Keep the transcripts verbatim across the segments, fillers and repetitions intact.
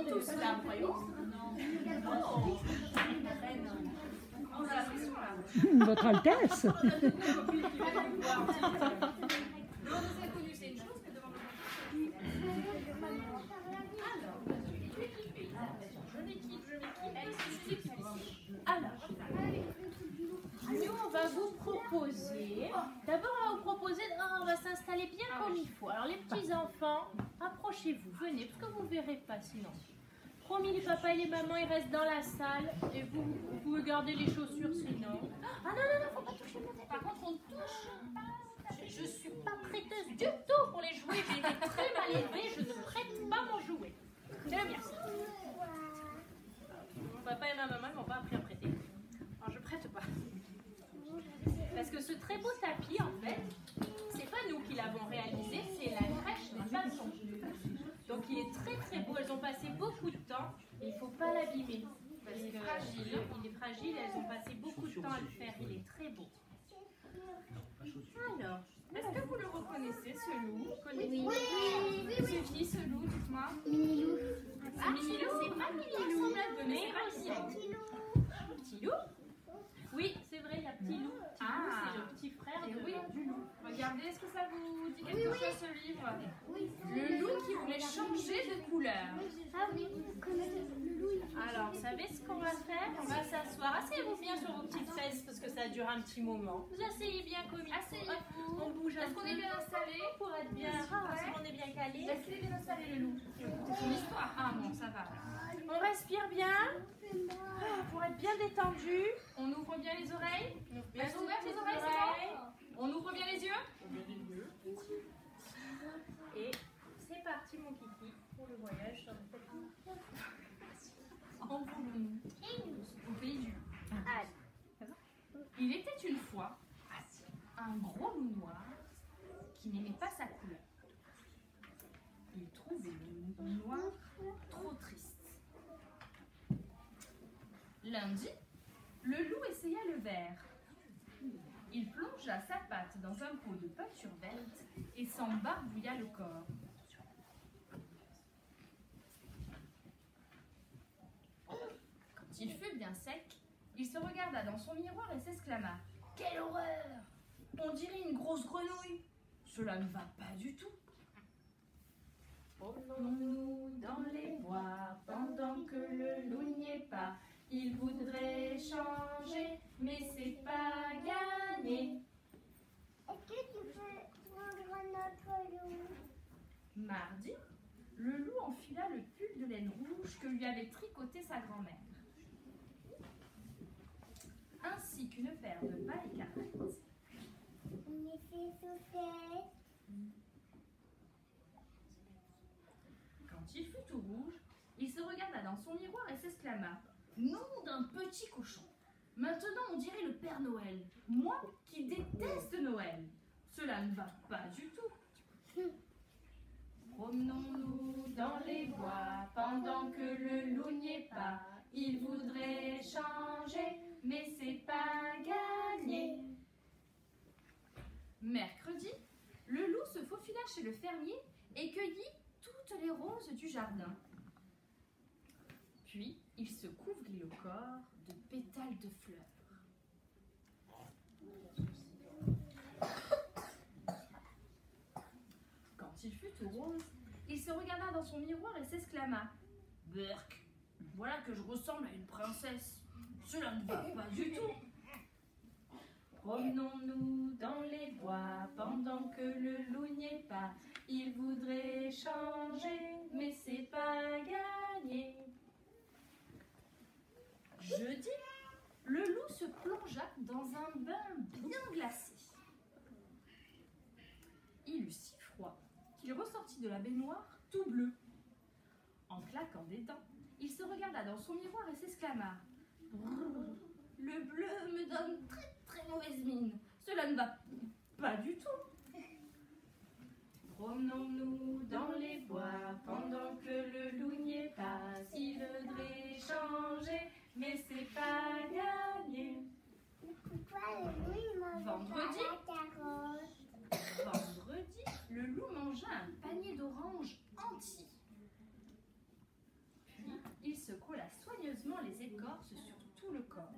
sont tous là, voyons. Oh. On a la pression là. Votre Altesse. Non, vous avez connu, c'est une chose que devant le Alors, je m'équipe, je m'équipe. Alors, nous, on va vous proposer. D'abord, on va vous proposer, on va s'installer bien comme il faut. Alors, les petits enfants, approchez-vous, venez, parce que vous ne verrez pas sinon. Promis, les papas et les mamans, ils restent dans la salle. Et vous, vous pouvez garder les chaussures sinon. Ah non, non, non, faut pas toucher mon tête. Par contre, on ne touche pas. Je ne suis pas prêteuse du tout pour les jouets. J'ai été très mal élevée. Je ne prête pas mon jouet. C'est le mien. Mon papa et ma maman ne m'ont pas appris à prêter. Alors, je ne prête pas. Parce que ce très beau tapis, en fait, c'est pas nous qui l'avons réalisé, c'est la crèche des façons. Donc il est très très beau, elles ont passé beaucoup de temps et il ne faut pas l'abîmer. Parce qu'il est fragile, il est fragile, elles ont passé beaucoup de temps à le faire, il est très beau. Alors, est-ce que vous le reconnaissez ce loup? Oui. Oui. C'est qui ce loup, dites-moi? Minilou. Ah, Minilou, c'est pas Minilou, mais aussi un petit loup. Oui, c'est vrai, il y a petit loup. Petit Ah. loup, c'est le petit frère de, oui. du loup. Regardez, est-ce que ça vous dit quelque Oui, oui. chose ce livre? Oui. Le loup qui voulait changer de couleur. Ah oui, vous connaissez le loup. Alors, vous savez ce qu'on va faire? On va s'asseoir. Asseyez-vous bien sur vos petites fesses parce que ça dure un petit moment. Vous asseyez bien comme il faut. Asseyez-vous. On bouge un Est-ce qu'on est bien installé? pour être bien. Ouais. Est-ce qu'on est bien calé? Est-ce qu'il est bien installé le loup? C'est son histoire. Ah bon, ça va. On respire bien ah, pour être bien détendu. On ouvre bien les oreilles. Bien Elles sont ouvertes les oreilles, c'est bon? On ouvre bien les yeux. Et c'est parti mon kiki pour le voyage sur le tapis. Envolons-nous au pays du loup. Il était une fois un gros loup noir qui n'aimait pas sa couleur. Il trouvait le loup noir trop triste. Lundi, le loup essaya le verre. Il plongea sa patte dans un pot de peinture verte et s'en barbouilla le corps. Quand il fut bien sec, il se regarda dans son miroir et s'exclama « Quelle horreur! On dirait une grosse grenouille. Cela ne va pas du tout. » Promenons-nous dans les bois pendant que le loup n'y est pas. Il voudrait changer, mais c'est pas gagné. Est-ce que tu peux prendre notre loup? Mardi, le loup enfila le pull de laine rouge que lui avait tricoté sa grand-mère, ainsi qu'une paire de bas et carrettes. On est fait souffler. Quand il fut tout rouge, il se regarda dans son miroir et s'exclama « Nom d'un petit cochon! Maintenant on dirait le Père Noël, moi qui déteste Noël. Cela ne va pas du tout. » Promenons-nous dans les bois pendant que le loup n'y est pas. Il voudrait changer, mais c'est pas gagné. Mercredi, le loup se faufila chez le fermier et cueillit toutes les roses du jardin. Puis, il se couvrit le corps de pétales de fleurs. Quand il fut tout rose, il se regarda dans son miroir et s'exclama « Berk, voilà que je ressemble à une princesse. Cela ne va pas du tout. » Promenons-nous dans les bois pendant que le loup n'y est pas. Il voudrait changer, mais c'est pas gagné. Jeudi, le loup se plongea dans un bain bien glacé. Il eut si froid qu'il ressortit de la baignoire tout bleu. En claquant des dents, il se regarda dans son miroir et s'exclama « Le bleu me donne très très mauvaise mine. Cela ne va pas du tout. » Promenons-nous dans les bois pendant que le loup n'y est pas. Il voudrait changer, mais c'est pas gagné. Pourquoi le loup il mange Vendredi. pas la carotte? Vendredi, le loup mangea un panier d'oranges entier. se colla soigneusement les écorces sur tout le corps.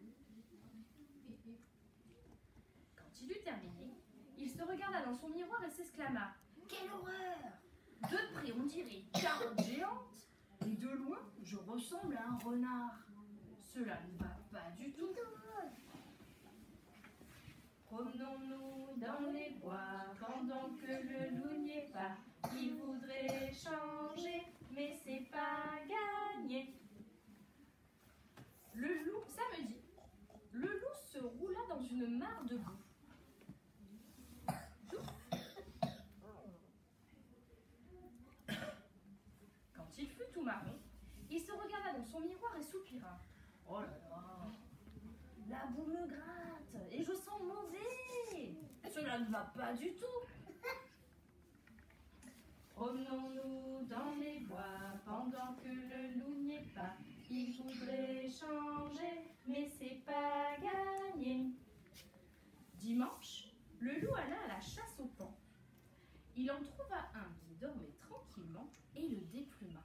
Quand il eut terminé, il se regarda dans son miroir et s'exclama « Quelle horreur! De près, on dirait une carotte géante, et de loin, je ressemble à un renard. Cela ne va pas du tout. » Promenons-nous dans les bois pendant que le loup n'y est pas. Il voudrait changer, mais c'est pas gagné. Le loup, samedi, le loup se roula dans une mare de boue. Quand il fut tout marron, il se regarda dans son miroir et soupira. Oh là là, la boue me gratte et je sens mauvais. Cela ne va pas du tout. Promenons-nous dans les bois pendant que le loup n'y est pas. Il voudrait changer, mais c'est pas gagné. Dimanche, le loup alla à la chasse au paon. Il en trouva un qui dormait tranquillement et le dépluma.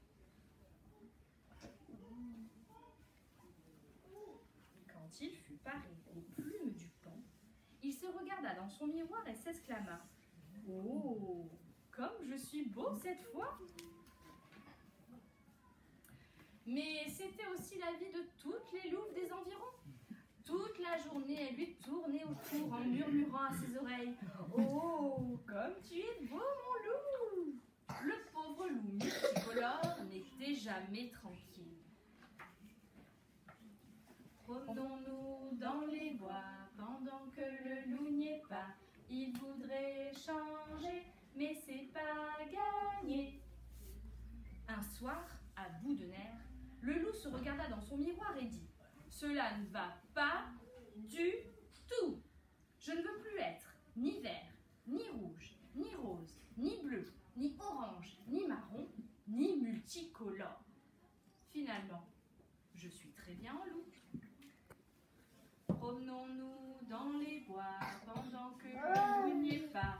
Quand il fut paré aux plumes du paon, il se regarda dans son miroir et s'exclama « Oh, comme je suis beau cette fois !» Mais c'était aussi la vie de toutes les louves des environs. Toute la journée, elle lui tournait autour en murmurant à ses oreilles « Oh, comme tu es beau, mon loup !» Le pauvre loup multicolore n'était jamais tranquille. Promenons-nous dans les bois pendant que le loup n'y est pas. Il voudrait changer, mais c'est pas gagné. Un soir, à bout de nerfs, le loup se regarda dans son miroir et dit « Cela ne va pas du tout. Je ne veux plus être ni vert, ni rouge, ni rose, ni bleu, ni orange, ni marron, ni multicolore. Finalement, je suis très bien en loup. » Promenons-nous dans les bois pendant que le loup n'y est pas.